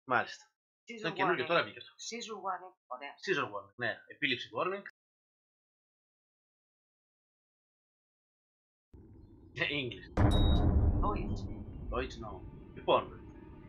Μάλιστα. Είναι καινούργιο, τώρα βγήκε αυτό. Seizure warning. Ωραία. Seizure warning, ναι. Επίληψη warning. English. Deutsch, no. Λοιπόν.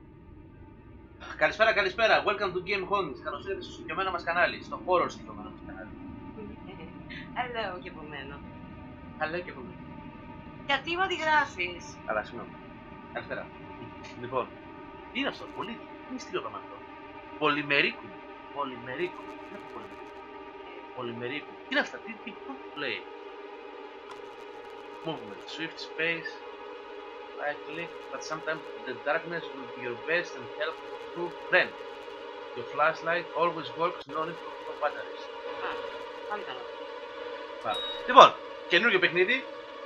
Καλησπέρα. Welcome to Game Hauntings. Καλώς ήρθατε στο συγκεκριμένο μας κανάλι. Στο horror συγκεκριμένο μας κανάλι. Hello και από μένα. Hello και από μένα. Γιατί μου αντιγράφεις? Καλά, συγγνώμη. Καλησπέρα. Λοιπόν, τι είναι αυτό, πολύ μυστήριο πράγμα αυτό. Πολυμερίκου. Πολυμερίκου. Τι είναι αυτό πολυμερίκου? Τι είναι αυτά, τι λέει? Movement, swift space, right click, but sometimes the darkness will be your best and help to friend. Your flashlight always works, no need for batteries. Πάλι καλά. Λοιπόν, καινούργιο παιχνίδι.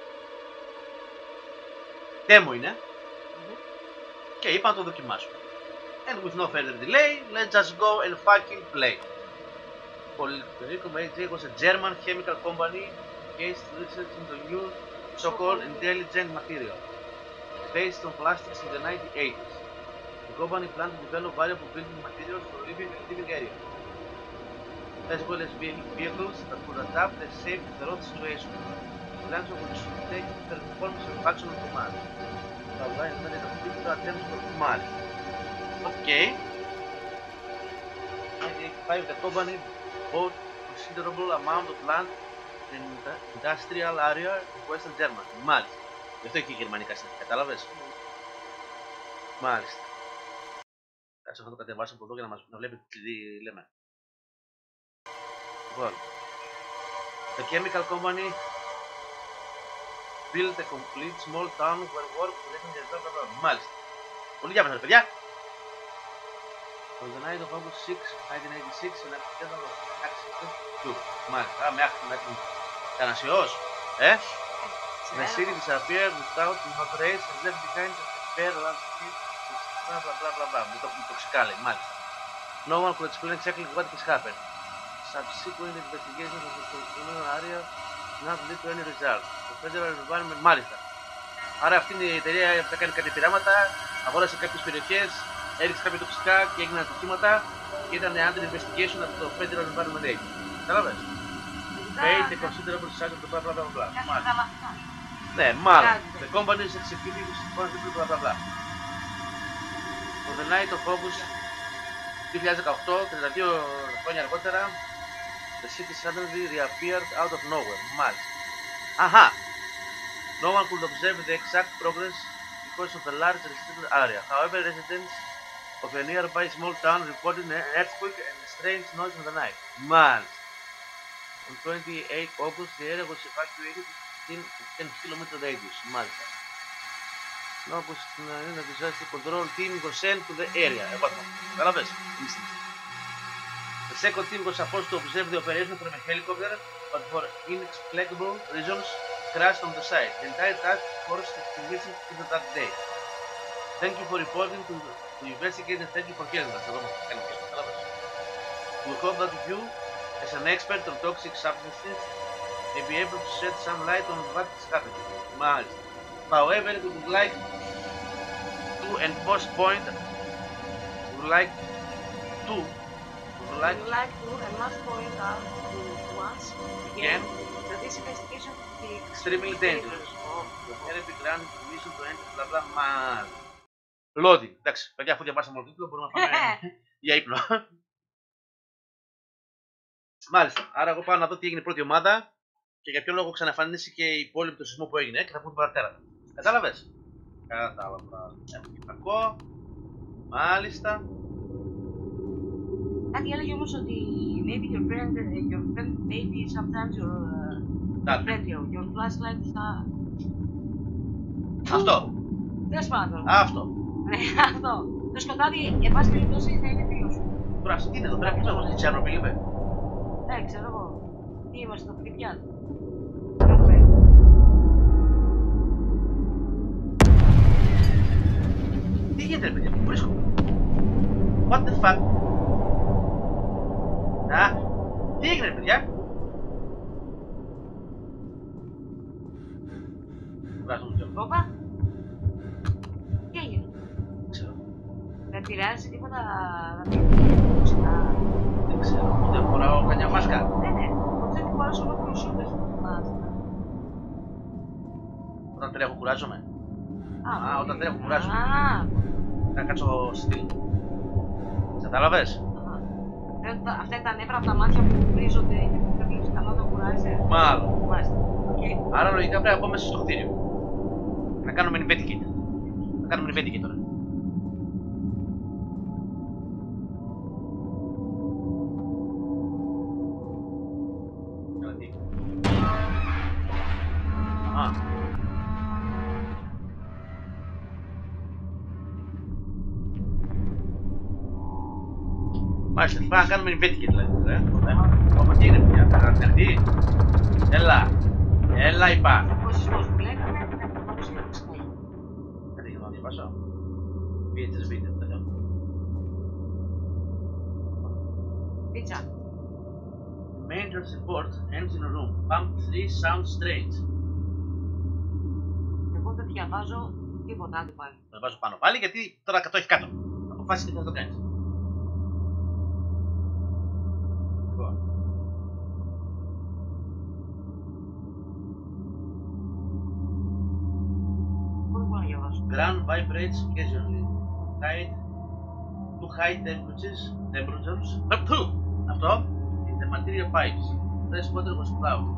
Demo είναι. Και είπα να το δοκιμάσουμε. And with no further delay, let's just go and fucking play. Polymerikum AG was a German chemical company engaged in research into new so-called intelligent material based on plastics in the 1980s. The company planned to develop valuable building materials for living and living areas, as well as vehicles that could adapt their shape to the road situation. Plans of which should take their performance and functional command. The line made a particular attempt for Mars. Okay. In 1985, the company bought a considerable amount of land in the industrial area in Western Germany. Μάλιστα. Γι' αυτό έχει γερμανικά στοιχεία, κατάλαβες. Μάλιστα. Κάτσε να το κατεβάσω από εδώ για να βλέπετε τι λέμε. Λοιπόν. The chemical company built a complete small town where work Μάλιστα. Πολύ διάβασα, παιδιά. On the night of August 6, 1986, an accidental accident. Μάλιστα, με άχτη κανασιός, The city disappeared without no trace and left behind a bare landscape. Με τοξικά, μάλιστα. No one could explain exactly what has happened. Subsequent investigations of the consumer area not lead to any results. The federal environment, μάλιστα. Άρα αυτή είναι η εταιρεία που θα κάνει κάτι πειράματα, αγόρασε κάποιες περιοχές, έριξε κάποια τοξικά και έγιναν ατυχήματα και ήταν under investigation από το Federal Environment Agency. Κατάλαβες? Paid a considerable size of the blah blah blah blah. Ναι, μάλλον. The company is executing responsible blah blah blah. On the night of August 2018, 32 χρόνια αργότερα, the city suddenly reappeared out of nowhere. Μάλιστα. Αχα! No one could observe the exact progress because of the large restricted area. However, residents of a nearby small town reported an earthquake and a strange noise in the night. Μάλιστα. On 28 August, the area was evacuated in 10 km radius. Μάλιστα. No, πως the disaster control team was sent to the area. Καταλαβες. The second team was supposed to observe the operation from a helicopter, but for inexplicable reasons crashed on the site. The entire task force had missing that day. Thank you for reporting to investigate and thank you for helping us. We hope that you, as an expert on toxic substances, may be able to shed some light on what is happening. Mάλιστα. However, we would like to and post point. We would like to and must point out to once again that this investigation could be extremely dangerous. The therapy granted permission to enter blah blah blah. Loading. Εντάξει, παιδιά, αφού διαβάσαμε όλο το τίτλο, μπορούμε να πάμε για ύπνο. Μάλιστα. Άρα, εγώ πάω να δω τι έγινε η πρώτη ομάδα και για ποιο λόγο ξαναφανίστηκε και η πόλη με το σεισμό που έγινε και θα πούμε παρατέρα. Κατάλαβες? Κατάλαβα. Έχουμε και κακό. Μάλιστα. Κάτι έλεγε όμως ότι maybe your friend, maybe sometimes your flashlight θα... Αυτό. Τέλος πάντων. Αυτό. Ναι, αυτό. Το σκοτάδι, εν πάση περιπτώσει, θα είναι φίλος σου. Τώρα, τι είναι εδώ πέρα, ποιος όμως, η Τσέρνοπιλ είπε. Ναι, ξέρω εγώ. Τι είμαστε, το Πρίπιατ. Τι γίνεται, παιδιά, πού βρίσκομαι. What the fuck. Α, τι έγινε, παιδιά. Βγάζω το Όπα. Τι έγινε. Ξέρω. επηρεάζει τίποτα μουσικά? Δεν ξέρω, δεν φοράω καμιά μάσκα. Ναι, ποτέ δεν φοράς ολόκληρο σούπερ. Όταν τρέχω κουράζομαι. Α, όταν τρέχω κουράζομαι. Α, Να κάτσω στυλ. Κατάλαβες? αυτά είναι τα νεύρα από τα μάτια που βρίζονται και που δεν βλέπεις καλά όταν κουράζεσαι. Μάλλον. Μάλιστα. Okay. Άρα λογικά πρέπει να πω μέσα στο κτίριο. Να κάνουμε investigate. Να κάνουμε investigate τώρα. Μάλιστα, πάμε να κάνουμε investigate δηλαδή. Από τι είναι πια, θα αναφερθεί. Έλα είπα. Ο σεισμός που λέγαμε, όπως είναι το συνέχεια. Δεν έχει να διαβάσω. Βίντεο, δεν θέλω. Πίτσα. Maintenance report, engine room, pump 3 sounds strange. Εγώ δεν διαβάζω τίποτα άλλο πάλι. Το βάζω πάνω πάλι γιατί τώρα το έχει κάτω. Αποφάσισε τι θα το κάνεις. Ground vibrates occasionally. Too high temperatures. Αυτό. In the material pipes. Fresh water was clouded.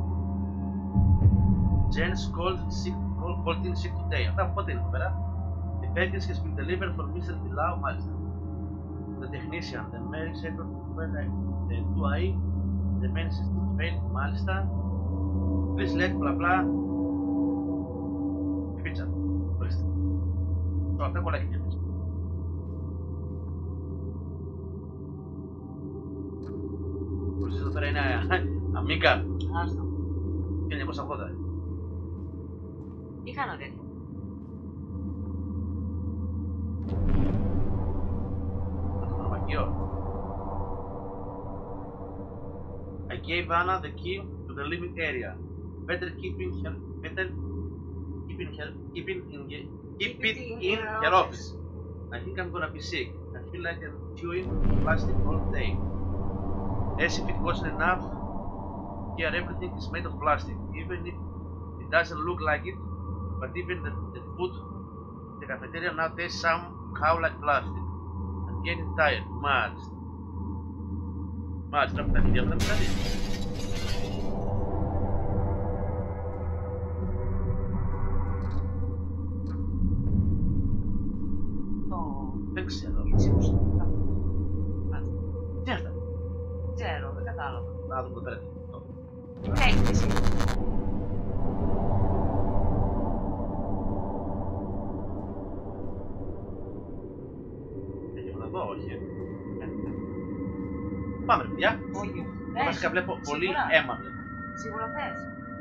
Jen's called in sick today. Αυτά πότε είναι εδώ πέρα. The package has been delivered for Mr. Pilau, μάλιστα. The technician, the Mary second, the 2i, the main system failed, μάλιστα. Please let blah blah. Πίτσα. Ορίστε. Τώρα αυτά κολλάει και πίτσα. Ορίστε εδώ πέρα είναι αμίκα. Άστο. 1980. Είχα ένα τέτοιο. Αυτό το νομακείο. I gave Anna the key to the living area. Better keep it in her office. I think I'm gonna be sick. I feel like I'm chewing plastic all day. As if it wasn't enough, here everything is made of plastic, even if it doesn't look like it. But even the food in the cafeteria now tastes somehow like plastic. I'm getting tired. Μάλιστα, από τα παιδιά μου δηλαδή. Δεν ξέρω. Τι είναι αυτά? Ξέρω, δεν κατάλαβα. Να δούμε εδώ πέρα. Έκθεση. Έχει να δω, όχι. Πάμε, παιδιά. Όχι. Βασικά βλέπω πολύ αίμα. Σίγουρα θες.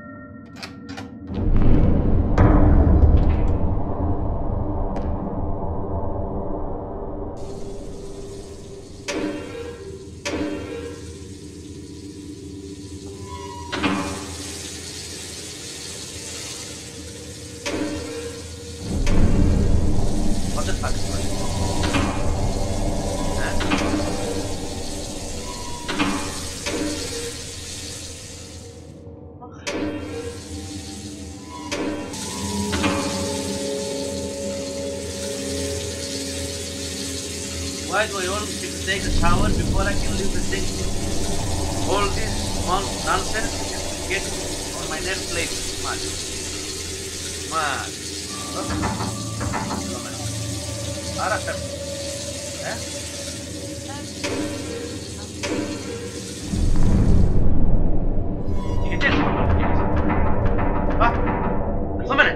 Why do I always have to take a shower before I can leave the thing? All this nonsense is getting on my nerves lately. Άρα φεύγω. Γιατί έτσι ερχόμενε.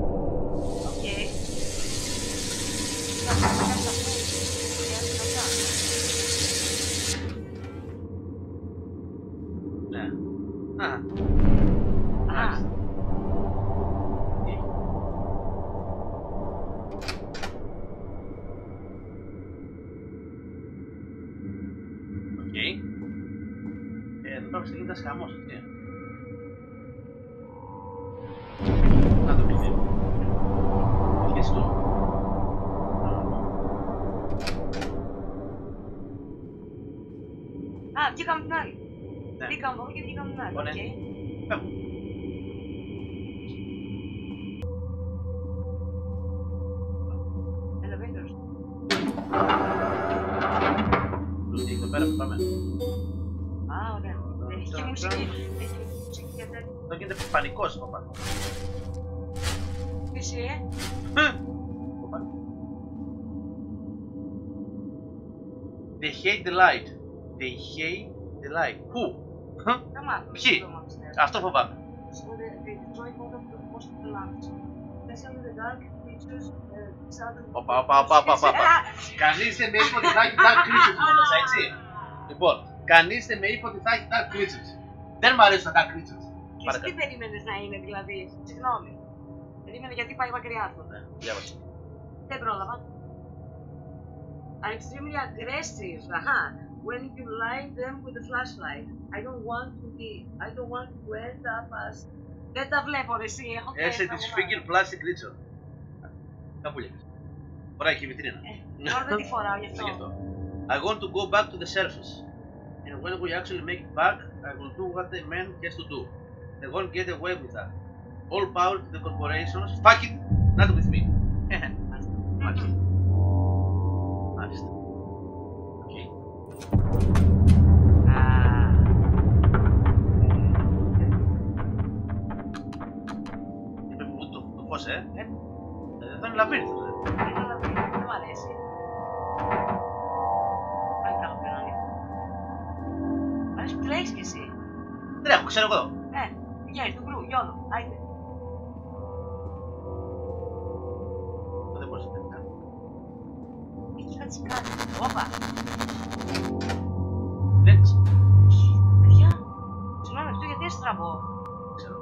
Εδώ ξεκινάει ένας χαμός, έτσι. Να το πει. Ευχαριστώ. βγήκαμε την άλλη. Ναι. Μπήκαμε από εδώ και βγήκαμε την άλλη. Ωραία. Okay. Elevators. Εδώ πέρα που πάμε. Α, ωραία. Έχει και μουσική. Έχει μουσική και τέτοια. Εδώ γίνεται πανικός από πάνω. Εσύ, They hate the light. They hate the light. Who? δεν μάθαμε. Ποιοι? Αυτό φοβάμαι. So they destroy most of the lamps. Especially the dark creatures. Οπα. Κανείς δεν με είπε ότι θα έχει dark creatures μέσα, έτσι. Λοιπόν, κανείς δεν με είπε ότι θα έχει dark creatures. Δεν μου αρέσουν τα dark creatures. Και εσύ τι περίμενες να είναι, δηλαδή, συγγνώμη. Περίμενε γιατί πάει μακριά αυτό. Ναι, διάβασα. Δεν πρόλαβα. Are extremely aggressive. When you light them with a flashlight. I don't want to end up as. Δεν τα βλέπω, ρε, εσύ. Έσε της figure plastic creature. Κάπου λέγες. Ωραία, έχει βιτρίνα. Τώρα δεν τη φοράω γι' αυτό. I want to go back to the surface. And when we actually make it back, I will do what the man has to do. They won't get away with that. All power to the corporations. Fuck it! Not with me. Μάλιστα. Μάλιστα. Οκ. Είπε μου το φως, δεν είναι λαμπύρινθος, Δεν μ' αρέσει. Πάει κάπου πέρα. Μ' αρέσει που τρέχεις κι εσύ. Τρέχω, ξέρω εγώ. Πηγαίνεις του γκρου, γιόλο, άιτε. Δεν μπορείς να τρέχεις. Έχει κάτι σκάνει. Όπα. Δεν ξέρω. Παιδιά, συγγνώμη αυτό γιατί έστραβω. Ξέρω.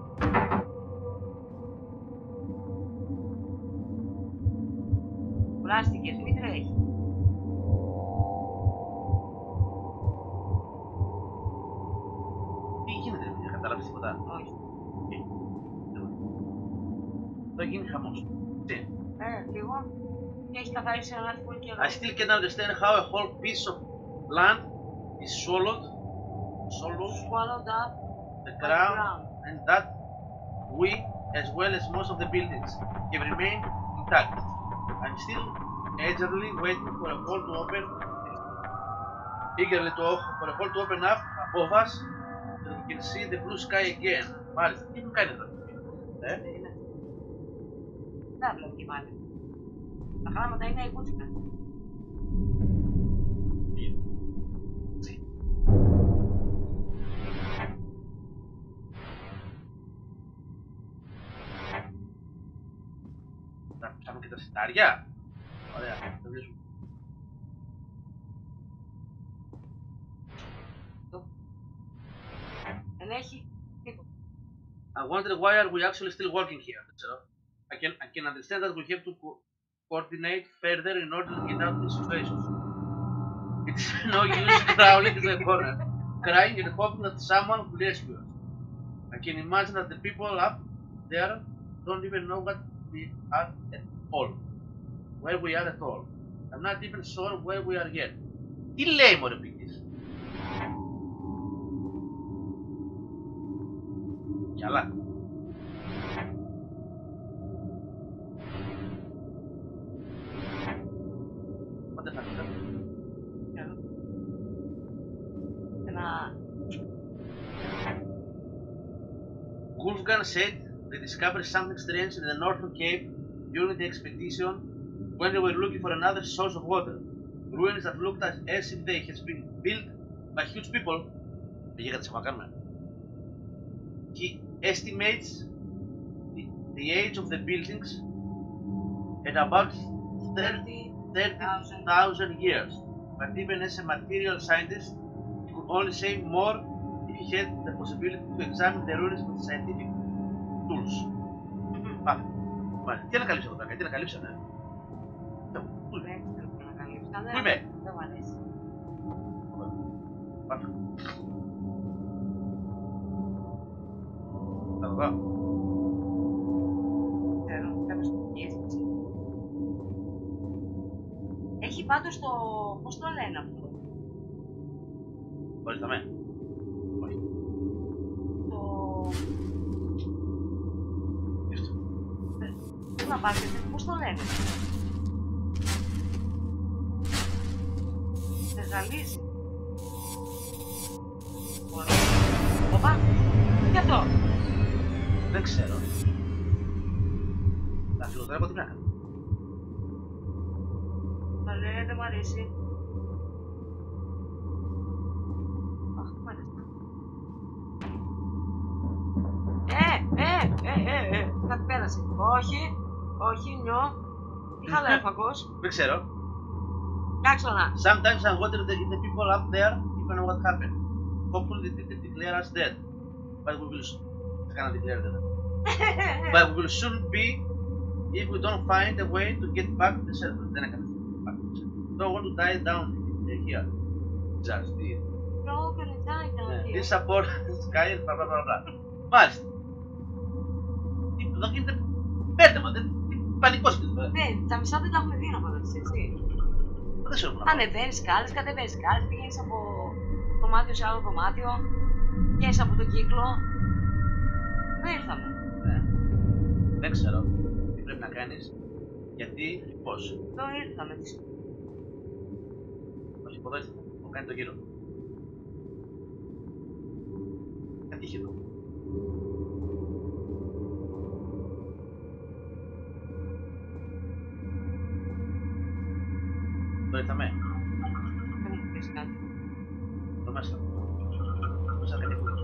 Κουράστηκες, μη τρέχει. Τι γίνεται, δεν καταλάβεις τίποτα. Όχι. Θα γίνει χαμός. Τι. Λίγο. Και έχει καθαρίσει ένα άτομο και I still can't understand how a whole piece of land is swallowed up the ground and that we, as well as most of the buildings, have remained intact. I'm still eagerly waiting for a hole to open up above us so we can see the blue sky again. Μάλιστα, τι μου κάνει εδώ. Δεν βλέπω και πάλι. Τα χράματα είναι αιγούτσικα. Να ψάμε και τα σιτάρια. Ωραία, θα βρίσκουμε. Δεν έχει τίποτα. I wonder why are we actually still working here. I can understand that we have to coordinate further in order to get out of this situation. It's no use crawling in the corner, crying and hoping that someone will rescue us. I can imagine that the people up there don't even know what we are at all. Where we are at all. I'm not even sure where we are yet. Τι λέει μωρέ πηγής. Καλά. Πότε θα φύγαμε. Wolfgang said they discovered something strange in the northern cape during the expedition when they were looking for another source of water. Ruins that looked as if they had been built by huge people. He estimates the age of the buildings at about 30,000 years. But even as a material scientist, he could only say more if he had the possibility to examine the ruins with scientific tools. Πάμε. Τι ανακαλύψα εδώ πέρα, τι ανακαλύψανε. Πού είμαι. Δεν μου αρέσει. Πάμε. Θα το δω. Ξέρω, κάποιος το πιέστησε. Έχει πάντως το... πώς το λένε αυτό. Βοηθάμε. Όχι. Πού να πάτε, πώς το λένε. Δεν ζαλίζει. Οπα, τι αυτό. Δεν ξέρω. Θα φιλοτρέπω τι να κάνω. Μα λέει, δεν μ' αρέσει. Αχ, μ' αρέσει. Κάτι πέρασε. Όχι, νιώ. Τι χαλέφακος. Δεν ξέρω. Κάξονα. Sometimes I wonder if the people up there even know what happened. Hopefully they didn't declare us dead. But we will declare them. But we will soon be if we don't find a way to get back to the shelter. Then I can back to the shelter. Don't want to die down here. Just this. We're all gonna die down here. This support sky and blah blah blah blah. Μάλιστα. Εδώ γίνεται πέταμα, δεν πανικός γίνεται. Ναι, τα μισά δεν τα έχουμε δει να φανταστείς, έτσι. Δεν ξέρω να ανεβαίνεις σκάλες, κατεβαίνεις σκάλες, πηγαίνεις από δωμάτιο σε άλλο δωμάτιο, βγαίνεις από τον κύκλο. Δεν ήρθαμε. Ναι. Δεν ξέρω τι πρέπει να κάνεις, γιατί και πώς. Δεν ήρθαμε. Όχι, από εδώ ήρθαμε. Μου κάνει το γύρο. Κάτι είχε εδώ. Εδώ ήρθαμε. Δεν μου πεις κάτι. Εδώ μέσα. Μέσα κάτι που.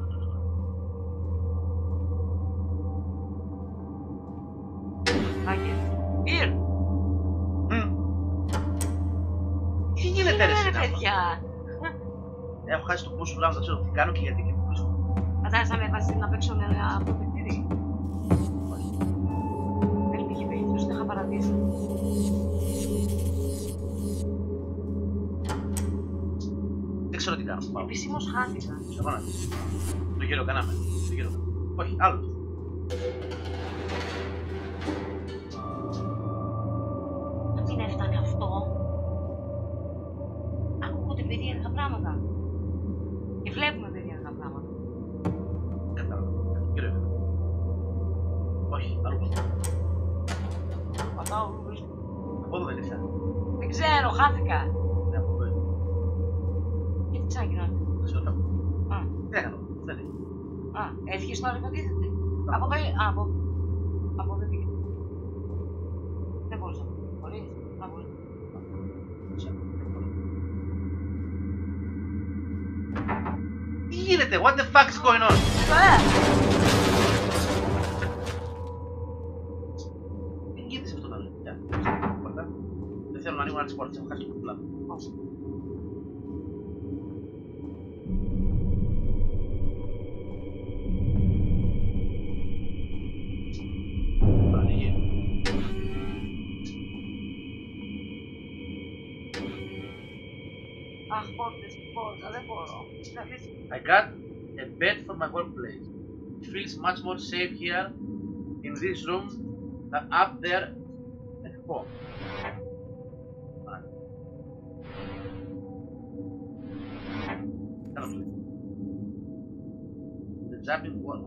Άγγε. Ήρ! Τι γίνεται ρε εσύ παιδιά. Έχω χάσει το πούσουλα μου, δεν ξέρω τι κάνω και γιατί και που βρίσκω. Κατάλαβα με έβαζε να παίξω με ένα παιχνίδι. Δεν υπήρχε περίπτωση, το είχα παρατήσει. Δεν ξέρω τι κάνω. Επισήμως χάθηκα. Εγώ να δεις. Το γύρο κάναμε. Το γύρο. Όχι, άλλο. Γιατί να έφτανε αυτό. Ακούγονται περίεργα πράγματα. Και βλέπουμε περίεργα πράγματα. Κατάλαβα. Το γύρο έφτανε. Όχι, άλλο. Πατάω, βρίσκω. Από εδώ δεν ήρθα. Δεν ξέρω, χάθηκα. Ναι, από εδώ ήρθα. Και τι ξαναγινόταν. Δεν ξέρω κάπου. Α, Τι έκανα. Δεν είναι. α, έφυγες τώρα υποτίθεται. Από εδώ, από εδώ πήγε. Δεν μπορούσα. Μπορείς, να μπορείς. Τι γίνεται, what the fuck is going on? Τι γίνεται σε αυτό το άλλο. Δεν θέλω να ανοίγω άλλες πόρτες, έχω χάσει το πλάνο. Αχ, πόρτα, δεν μπορώ. I got a bed for my workplace. It feels much more safe here in this room than up there at home. The jumping wall.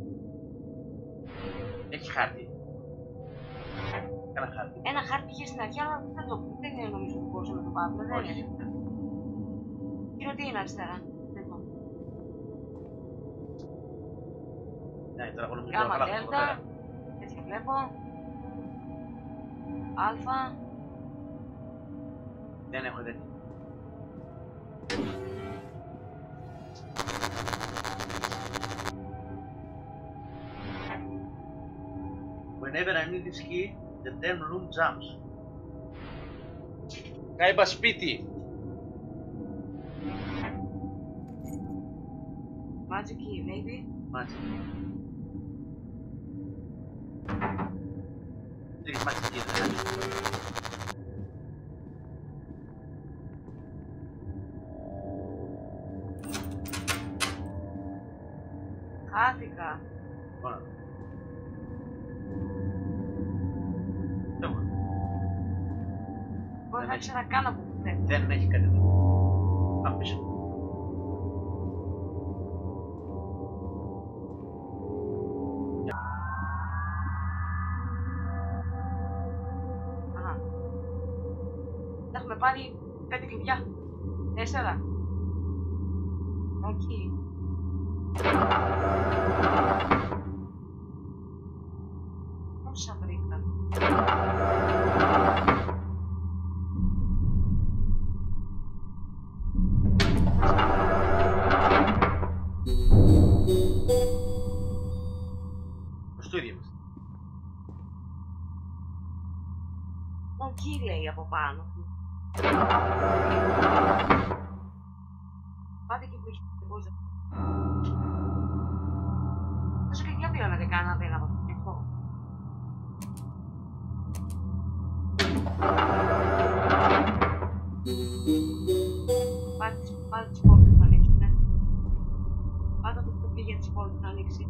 Έχει χάρτη. Κάνα χάρτη. Ένα χάρτη είχε στην αρχή, αλλά δεν είναι νομίζω ότι μπορούσαμε να το πάρουμε. Δεν Όχι. είναι. Κύριο, τι είναι αριστερά. Ναι, τώρα εγώ νομίζω Γάμα τώρα δέλτα. Έτσι βλέπω. Αλφα. δεν έχω τέτοιο. Whenever I need this key, the damn room jumps. Κάιμπα σπίτι. Magic key, maybe. Magic. Τι έχεις magic key, δεν έχεις. Χάθηκα. Ωραία. Εγώ δεν ήξερα καν από ποτέ. Δεν έχει κάτι εδώ. Πάμε πίσω. πάρει 5 κλειδιά. 4. Όχι. Πόσα βρήκα. Στο ίδιο είμαστε. Όχι, λέει από πάνω. Πάτε εκεί που έχει πώς. Τόσο κλειδιά πληρώνατε κάνατε να αυτό. Πάτε τις πόρτες που ανοίξουνε. Πάτε από το πήγε τις πόρτες να ανοίξει.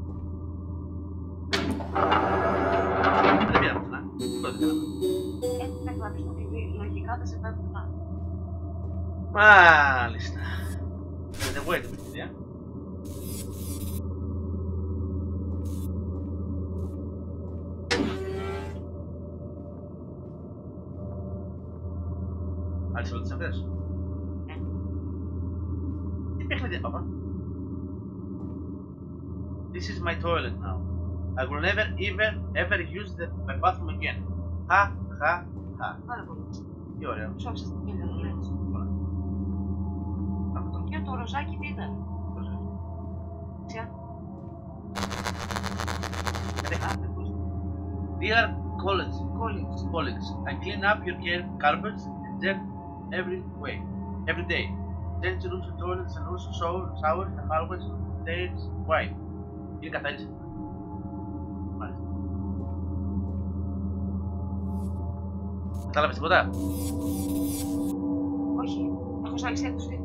Δεν πήραμε πουθενά. Πρώτη κάναμε. Θα κλαπείς το TV. Λογικά δεν σε φέρνει πουθενά. Μάλιστα. Δεν wait με παιδιά. Άλλες όλες αυτές. Τι παιχνίδια, παπά. This is my toilet now. I will never ever use my bathroom again. Χα, χα, χα. Πάρα πολύ. Τι ωραίο. Σου άφησες την πίλα μου, λες. Και το ροζάκι τι ήταν. Ξιά. Dear colleagues, I clean up your carpets and check every day. Change rooms and toilets and also showers and always days. Why? Είναι καθάριση. Μάλιστα. Κατάλαβες τίποτα? Όχι. Έχω σαν άλλη έκδοση.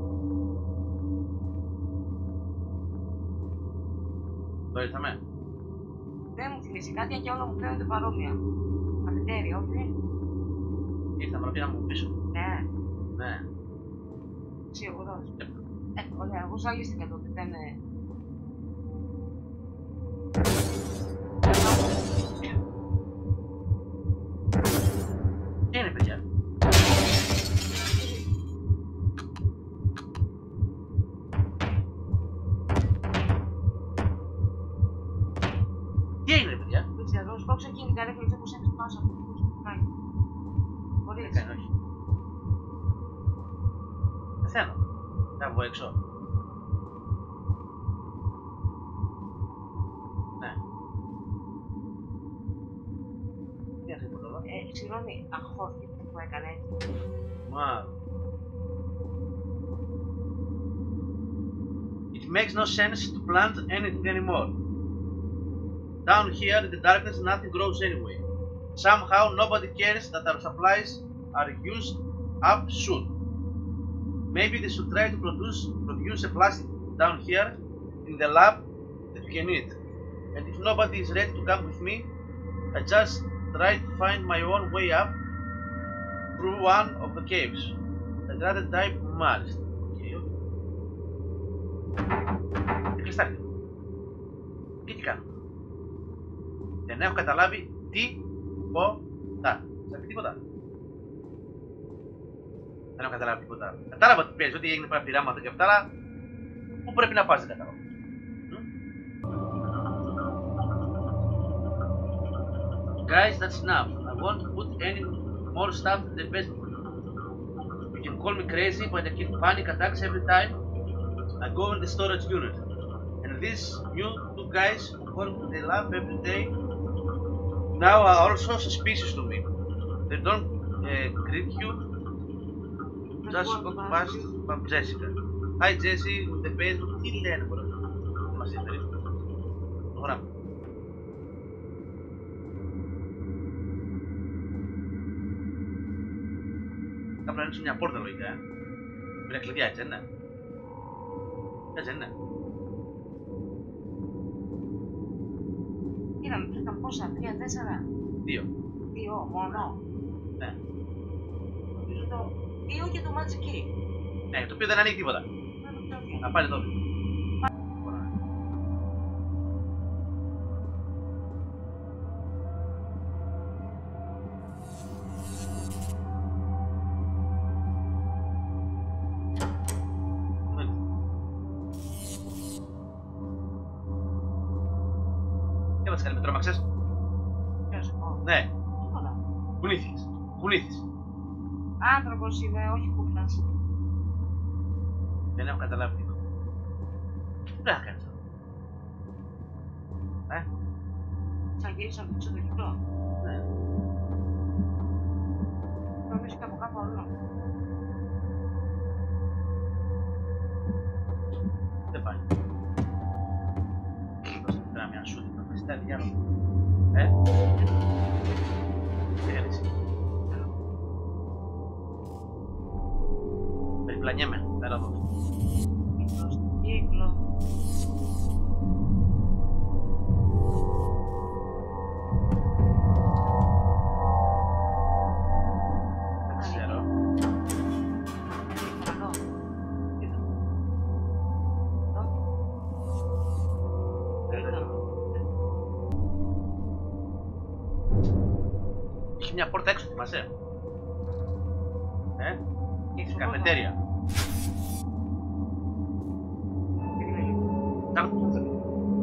Το ήρθαμε. Δεν μου θυμίζει κάτι, αν και όλα μου φαίνονται παρόμοια. Καφετέρια, όχι. Ήρθαμε να πήγαμε πίσω. Ναι. Ναι. Σίγουρα. Ωραία, εγώ ζαλίστηκα τότε, δεν είναι. Τι είναι, παιδιά? Τι έγινε, παιδιά? Δεν ξέρω, σπρώξε εκείνη, καρέκλα έτσι όπως έχεις πάνω από αυτό που κάνει. Μπορεί Δεν έτσι. κάνει, όχι. Πεθαίνω. Θα βγω έξω. Ναι. Τι είναι αυτό εδώ? Συγγνώμη, αγχώθηκε που έκανε έτσι. Μάλλον. It makes no sense to plant anything anymore. Down here in the darkness nothing grows anyway. Somehow nobody cares that our supplies are used up soon. Maybe they should try to produce a plastic down here in the lab that we can eat. And if nobody is ready to come with me, I just try to find my own way up through one of the caves. I'd rather die μάλιστα. Και κλειστάρει. Και τι κάνω? Δεν έχω καταλάβει τίποτα. Θα πει τίποτα. Δεν έχω καταλάβει τίποτα. Κατάλαβα ότι παίζει, ότι έγινε πέρα πειράματα και αυτά, αλλά πού πρέπει να πας δεν κατάλαβα. Guys, that's enough. I won't put any more stuff in the basement. You can call me crazy, but I get panic attacks every time I go in the storage unit. And these new two guys who work in the lab every day now are also suspicious to me. They don't greet you. Just walk past from Jessica. Hi Jessie, with the basement. Τι λένε τώρα? Μας έφερε. Το γράμμα. Θα πρέπει να ανοίξω μια πόρτα λογικά. Πήρα κλειδιά, έτσι είναι? Έτσι είναι? Είδαμε, βρήκαμε πόσα, 3-4. 2. 2 μόνο. Ναι. Νομίζω το 2 και το Magic Key. Ναι, το οποίο δεν ανοίγει τίποτα. Να πάρει εδώ. μας κάνει με τρόμαξες. Ποιος εγώ? Ναι, Τίποτα. κουνήθηκες. Άνθρωπος είμαι, όχι κούκλας. Δεν έχω καταλάβει τίποτα. Τι πρέπει να κάνεις εδώ? Θα γυρίσω να δείξω το κύκλο. Ναι. Νομίζω και από κάπου αλλού. Δεν πάει. Πρέπει να μια σούτη να πες τα διάλογο. Τι κάνεις? Περιπλανιέμαι, πέρα εδώ. Κύκλο. Δεν ξέρω. Εδώ. Έχει μια πόρτα έξω, θυμάσαι. Έξω Καφετέρια. Κάνε το τσέπι.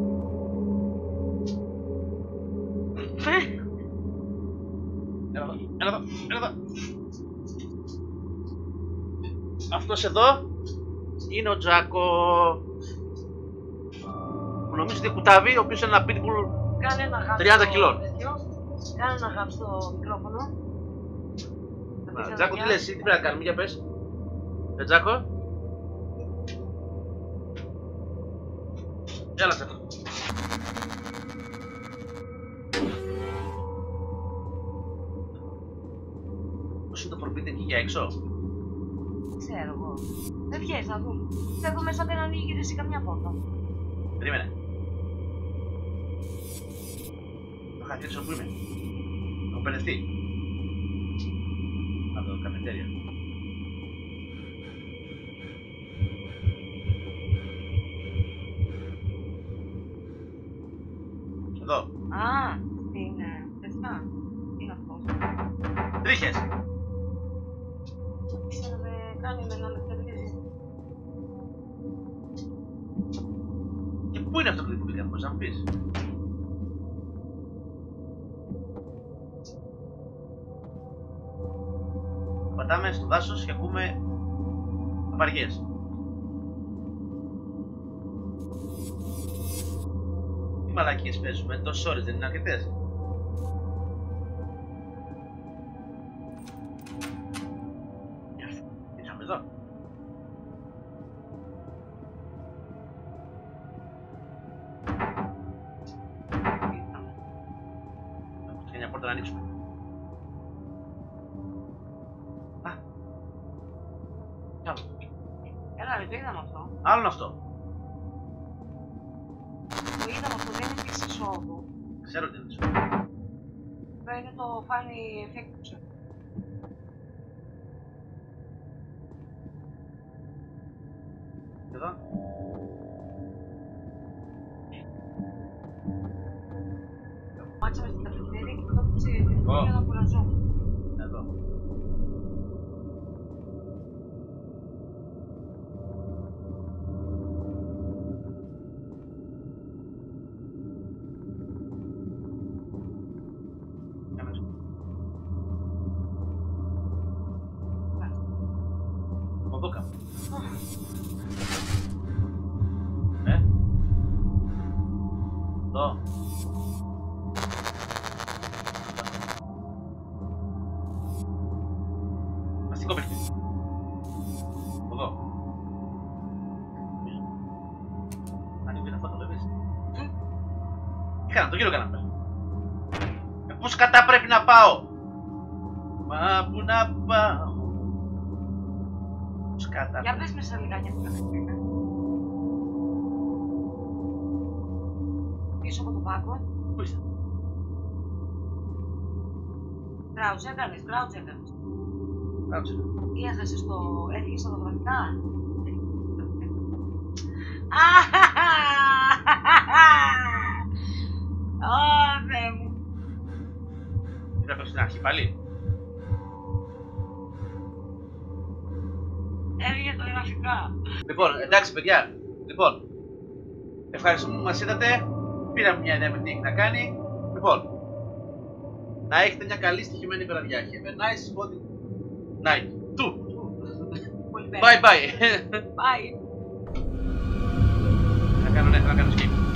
Έλα εδώ, έλα εδώ, έλα εδώ. Αυτός εδώ είναι ο Τζάκο. Που νομίζω ότι κουτάβει, ο οποίος είναι ένα pitbull Κάνε ένα γάψο 30 κιλών. Κάνε ένα γάψο στο μικρόφωνο. Τζάκο, τι λες εσύ, τι πρέπει να κάνουμε, για πες. Τζάκο. Έλα, Τζάκο. Πώς είναι το προπείτε εκεί για έξω? Ξέρω εγώ. Δεν βγες να δούμε. Θα δούμε σαν δεν ανοίγει εσύ καμιά πόρτα. Περίμενε. Το χαθί έξω που είμαι. Έχω μπερδευτεί. Να δω, καφετέρια. Εδώ. Α, είναι. Πεθά. Είναι αυτός. Τρίχες. Ξέρω με κάνει με να με φτερνίζει. Και πού είναι αυτό το κλειδί, μπορείς να μου πεις? Πατάμε στο δάσος και ακούμε απαριές. Τι μαλακίες παίζουμε, τόσες ώρες δεν είναι αρκετές? Ήρθαμε εδώ. Έχουμε μια πόρτα να ανοίξουμε. Έλα ρε, το είδαμε αυτό. Άλλο είναι αυτό. Το είδαμε αυτό, δεν είναι της εισόδου. Ξέρω τι είναι αυτό. Αυτό είναι το funny effect που ξέρω. Εδώ. Μάτσαμε στην καφετέρια και το έπαιξε για να κουραζόμουν. Εδώ. Κοντόκα. Εδώ. Αστικό παιχνίδι. Εδώ. Ανοίγει ένα φώτο, βλέπεις. Τι κάναμε, το γύρο κάναμε. Πού κατά πρέπει να πάω. Μα πού να πάω. Πού κατά. Για πες με σε λιγάκι από την καφετέρια. Πίσω από το πάκο. Πού είσαι. Κράουτς έκανες, κράουτς έκανες. Κάτσε. Ή έχασες το... έφυγες στα δωγραφικά. Ω, Θεέ μου. Τι να πες στην αρχή πάλι. Έφυγε το γραφικά. Λοιπόν, εντάξει παιδιά. Λοιπόν, ευχαριστούμε που μας είδατε. πήραμε μια ιδέα με τι έχει να κάνει. Λοιπόν, να έχετε μια καλή στοιχειμένη βραδιά. Have a nice spotting night. Bye bye. Bye. Να κάνω skip.